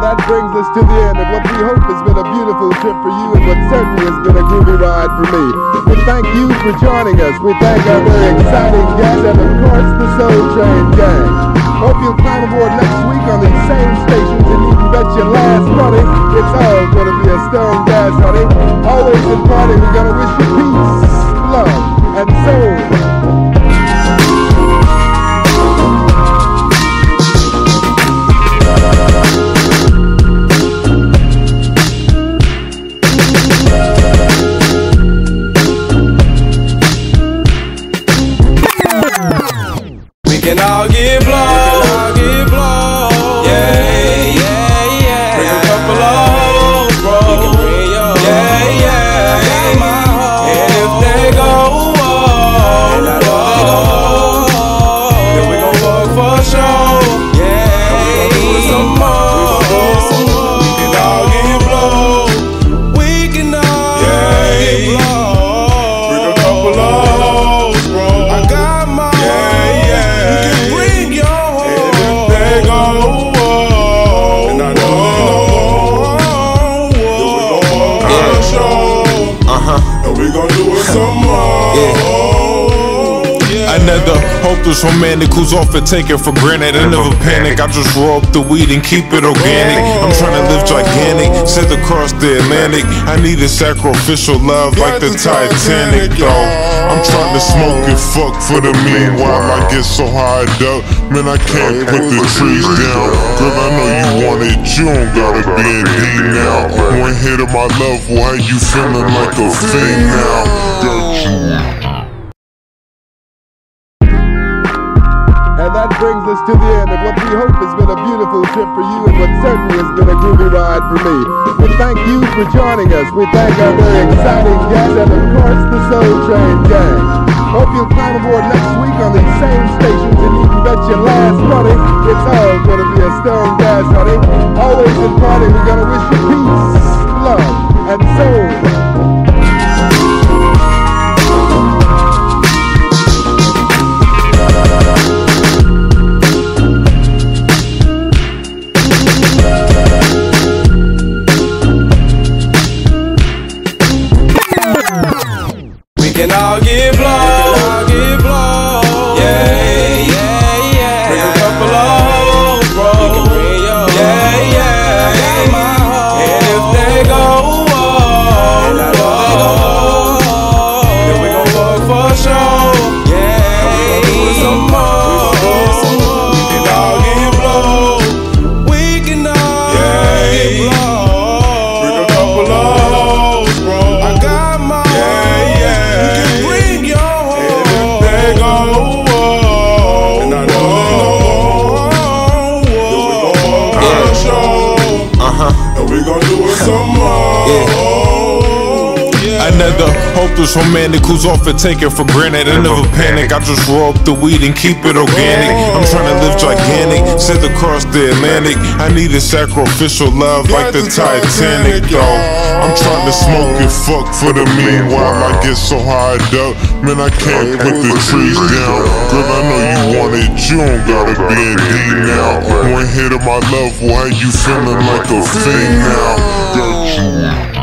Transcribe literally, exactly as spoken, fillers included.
that brings us to the end of what we hope has been a beautiful trip for you and what certainly has been a groovy ride for me. We thank you for joining us. We thank our very exciting guests and of course the Soul Train gang. Hope you'll climb aboard next week on these same stations and you can bet your last money it's all gonna be a stone gas, honey. Always in party, we're gonna wish you peace, love, and soul. We can all get blown, all get blown. Yeah, yeah, yeah. Bring a couple of bro. Yeah, yeah. I got my heart. And if they go, oh, and I know then we gon' fuck for sure. Yeah, and we gon' do it some more. We can all get blown. We can all yeah, get blown. Bring a couple of bro. I got my Another hopeless romantic who's often taken for granted. I never panic, I just roll up the weed and keep it organic. I'm trying to live gigantic, sail across the Atlantic. I need a sacrificial love like the Titanic, though. I'm trying to smoke and fuck for the meanwhile. I get so high up, man, I can't put the trees down. Girl, I know you want it, you don't gotta be in D now. One hit of my love, why you feeling like a fiend now? Got you. And that brings us to the end of what we hope has been a beautiful trip for you and what certainly has been a groovy ride for me. We thank you for joining us. We thank our very exciting guests and of course the Soul Train gang. Hope you'll climb aboard next week on these same stations and you can bet your last money it's all gonna be a stone gas, honey. Always in party, we're gonna wish you peace, love, and soul. We can all get blown, all get blown. Yeah, yeah, yeah. Bring a couple of bro. Yeah, yeah. I got my heart. And if they go, oh, and I know then we gon' fuck for sure. Yeah, and we gon' do it some more. We can all get blown. We can all yeah, get blown. Bring a couple of bro. I got my we gon' do it some more. Yeah. Another hopeless romantic who's often taken for granted. I never panic, I just roll up the weed and keep it organic. I'm trying to live gigantic, sail across the Atlantic. I need a sacrificial love like the Titanic, though. I'm trying to smoke and fuck for the meanwhile. I get so high up, man, I can't put the trees down. Girl, I know you want it, you don't gotta be in D now. One hit of my love, why you feeling like a fiend now? Got you.